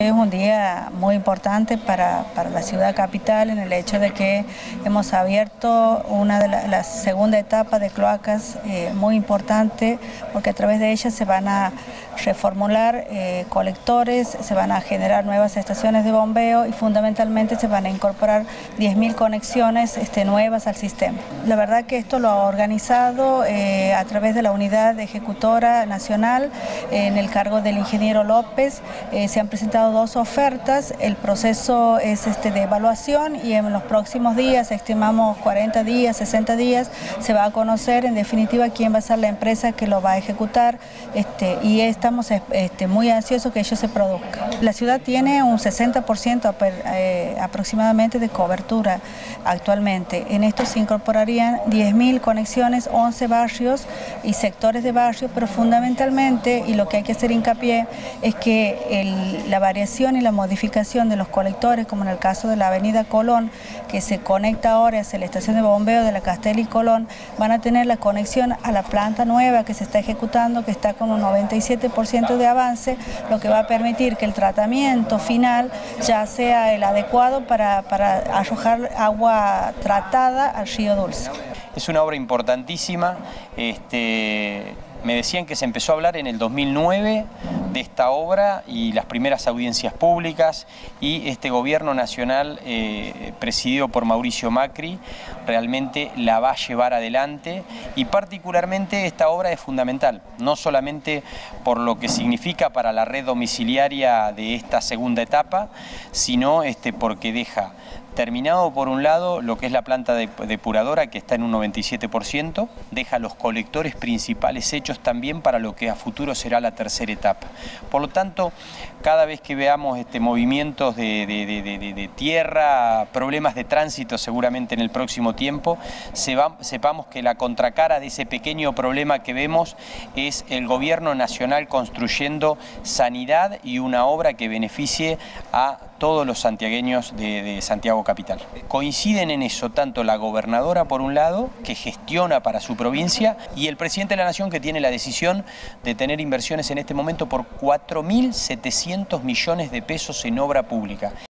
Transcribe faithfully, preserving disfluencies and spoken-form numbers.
Es un día muy importante para, para la ciudad capital en el hecho de que hemos abierto una de la, la segunda etapa de cloacas eh, muy importante, porque a través de ella se van a reformular eh, colectores, se van a generar nuevas estaciones de bombeo y fundamentalmente se van a incorporar diez mil conexiones este, nuevas al sistema. La verdad que esto lo ha organizado eh, a través de la unidad ejecutora nacional eh, en el cargo del ingeniero López. Eh, se han presentado dos ofertas, el proceso es este de evaluación y en los próximos días, estimamos cuarenta días, sesenta días, se va a conocer en definitiva quién va a ser la empresa que lo va a ejecutar este, y estamos este, muy ansiosos que ello se produzca. La ciudad tiene un sesenta por ciento eh, aproximadamente de cobertura actualmente. En esto se incorporarían diez mil conexiones, once barrios y sectores de barrio, pero fundamentalmente, y lo que hay que hacer hincapié, es que el, la variación y la modificación de los colectores, como en el caso de la avenida Colón, que se conecta ahora hacia la estación de bombeo de la Castelli Colón, van a tener la conexión a la planta nueva que se está ejecutando, que está con un noventa y siete por ciento de avance, lo que va a permitir que el tratamiento final ya sea el adecuado para, para arrojar agua tratada al río Dulce. Es una obra importantísima. Este... Me decían que se empezó a hablar en el dos mil nueve de esta obra y las primeras audiencias públicas, y este gobierno nacional eh, presidido por Mauricio Macri realmente la va a llevar adelante, y particularmente esta obra es fundamental, no solamente por lo que significa para la red domiciliaria de esta segunda etapa, sino este, porque deja terminado por un lado lo que es la planta depuradora, que está en un noventa y siete por ciento, deja los colectores principales hechos también para lo que a futuro será la tercera etapa. Por lo tanto, cada vez que veamos este, movimientos de, de, de, de, de tierra, problemas de tránsito seguramente en el próximo tiempo, se va, sepamos que la contracara de ese pequeño problema que vemos es el gobierno nacional construyendo sanidad y una obra que beneficie a todos los santiagueños de, de Santiago Capital. Coinciden en eso tanto la gobernadora, por un lado, que gestiona para su provincia, y el presidente de la Nación, que tiene la decisión de tener inversiones en este momento por cuatro mil setecientos millones de pesos en obra pública.